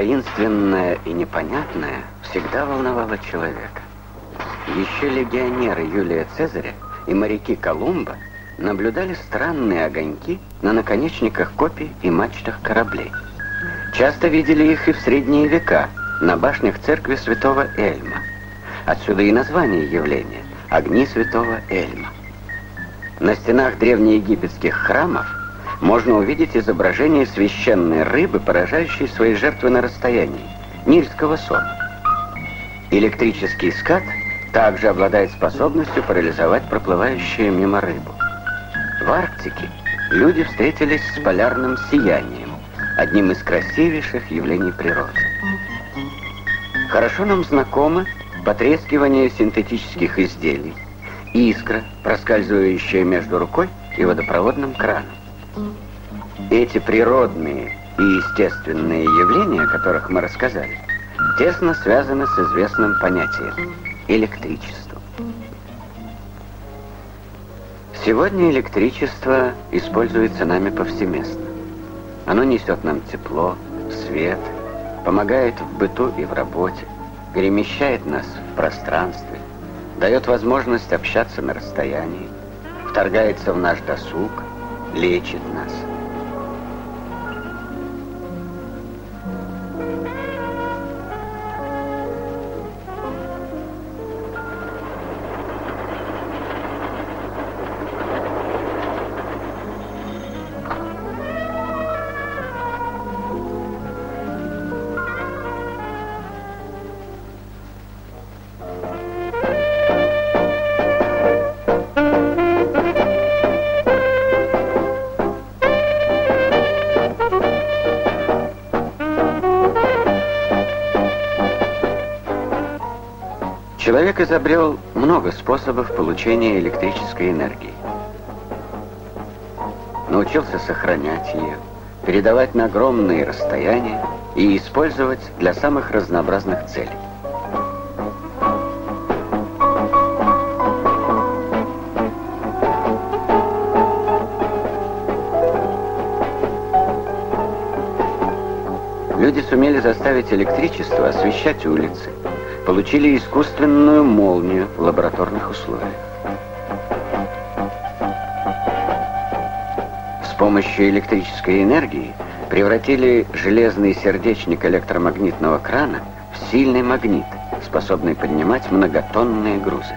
Таинственное и непонятное всегда волновало человека. Еще легионеры Юлия Цезаря и моряки Колумба наблюдали странные огоньки на наконечниках копий и мачтах кораблей. Часто видели их и в средние века на башнях церкви святого Эльма. Отсюда и название явления – огни святого Эльма. На стенах древнеегипетских храмов можно увидеть изображение священной рыбы, поражающей свои жертвы на расстоянии – нильского сома. Электрический скат также обладает способностью парализовать проплывающую мимо рыбу. В Арктике люди встретились с полярным сиянием, одним из красивейших явлений природы. Хорошо нам знакомы потрескивание синтетических изделий, искра, проскальзывающая между рукой и водопроводным краном. Эти природные и естественные явления, о которых мы рассказали, тесно связаны с известным понятием – электричеством. Сегодня электричество используется нами повсеместно. Оно несет нам тепло, свет, помогает в быту и в работе, перемещает нас в пространстве, дает возможность общаться на расстоянии, вторгается в наш досуг, лечит нас. Человек изобрел много способов получения электрической энергии. Научился сохранять ее, передавать на огромные расстояния и использовать для самых разнообразных целей. Люди сумели заставить электричество освещать улицы, получили искусственную молнию в лабораторных условиях. С помощью электрической энергии превратили железный сердечник электромагнитного крана в сильный магнит, способный поднимать многотонные грузы.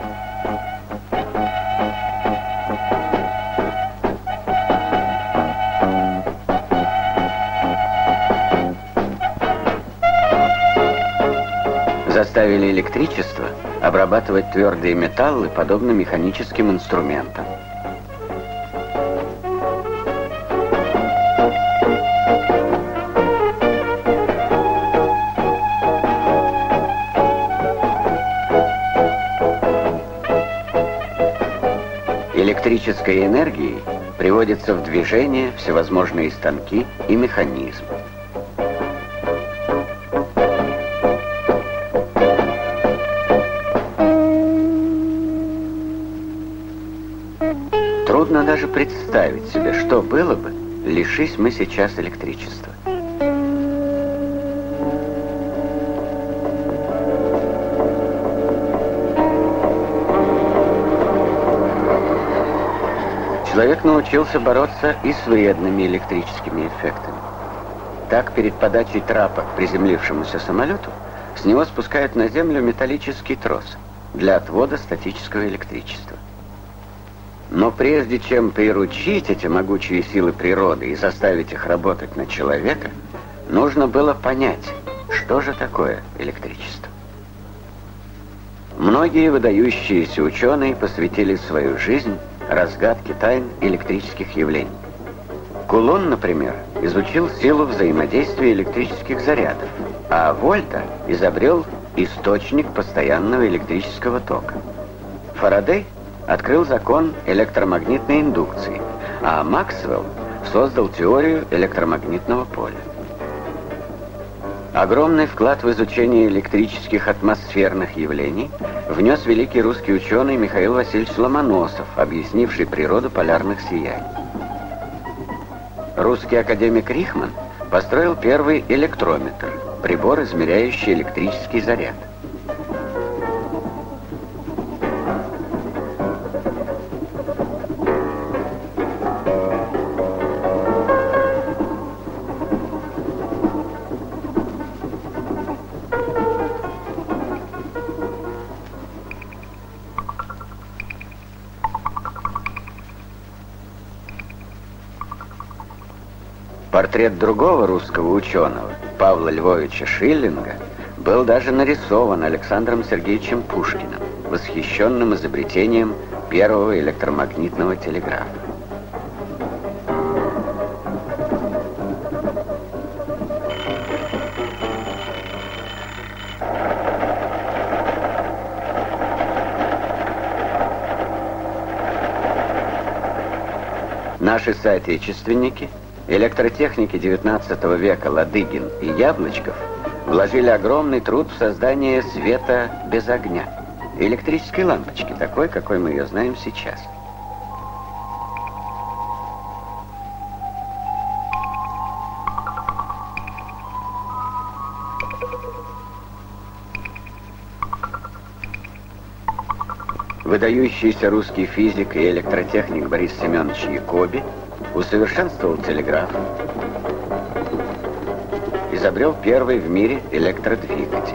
Заставили электричество обрабатывать твердые металлы, подобно механическим инструментам. Электрической энергией приводятся в движение всевозможные станки и механизмы. Трудно даже представить себе, что было бы, лишись мы сейчас электричества. Человек научился бороться и с вредными электрическими эффектами. Так, перед подачей трапа к приземлившемуся самолету с него спускают на землю металлический трос для отвода статического электричества. Но прежде чем приручить эти могучие силы природы и заставить их работать на человека, нужно было понять, что же такое электричество. Многие выдающиеся ученые посвятили свою жизнь разгадке тайн электрических явлений. Кулон, например, изучил силу взаимодействия электрических зарядов, а Вольта изобрел источник постоянного электрического тока. Фарадей открыл закон электромагнитной индукции, а Максвелл создал теорию электромагнитного поля. Огромный вклад в изучение электрических атмосферных явлений внес великий русский ученый Михаил Васильевич Ломоносов, объяснивший природу полярных сияний. Русский академик Рихман построил первый электрометр, прибор, измеряющий электрический заряд. Портрет другого русского ученого, Павла Львовича Шиллинга, был даже нарисован Александром Сергеевичем Пушкиным, восхищенным изобретением первого электромагнитного телеграфа. Наши соотечественники, электротехники XIX века Ладыгин и Яблочков, вложили огромный труд в создание света без огня, электрической лампочки, такой, какой мы ее знаем сейчас. Выдающийся русский физик и электротехник Борис Семенович Якоби усовершенствовал телеграф, изобрел первый в мире электродвигатель.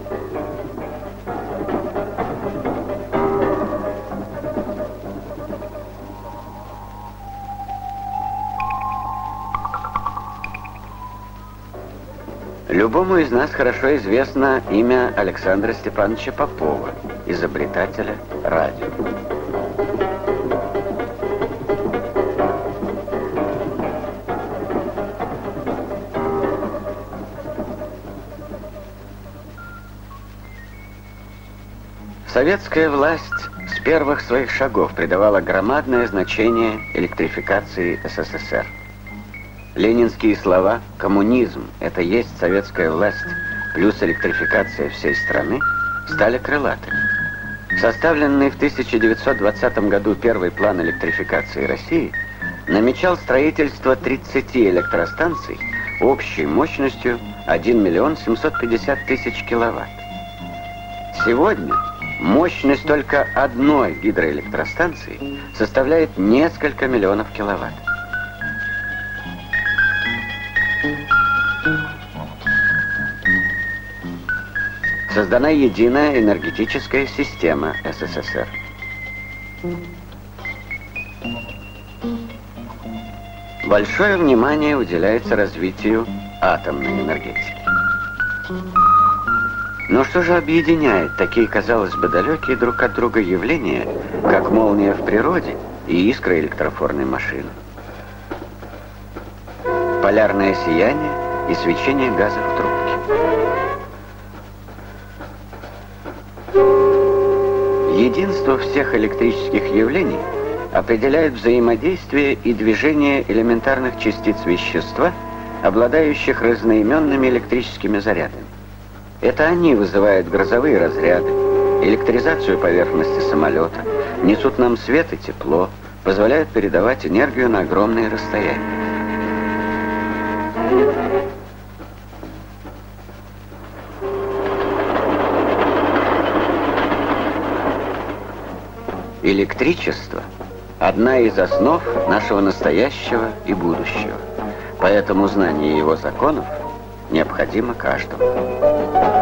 Любому из нас хорошо известно имя Александра Степановича Попова, изобретателя радио. Советская власть с первых своих шагов придавала громадное значение электрификации СССР. Ленинские слова «коммунизм – это есть советская власть плюс электрификация всей страны» стали крылатыми. Составленный в 1920 году первый план электрификации России намечал строительство 30 электростанций общей мощностью 1 750 000 киловатт. Сегодня мощность только одной гидроэлектростанции составляет несколько миллионов киловатт. Создана единая энергетическая система СССР. Большое внимание уделяется развитию атомной энергетики. Но что же объединяет такие, казалось бы, далекие друг от друга явления, как молния в природе и искра электрофорной машины? Полярное сияние и свечение газа в трубке. Единство всех электрических явлений определяет взаимодействие и движение элементарных частиц вещества, обладающих разноименными электрическими зарядами. Это они вызывают грозовые разряды, электризацию поверхности самолета, несут нам свет и тепло, позволяют передавать энергию на огромные расстояния. Электричество – одна из основ нашего настоящего и будущего. Поэтому знание его законов необходимо каждому.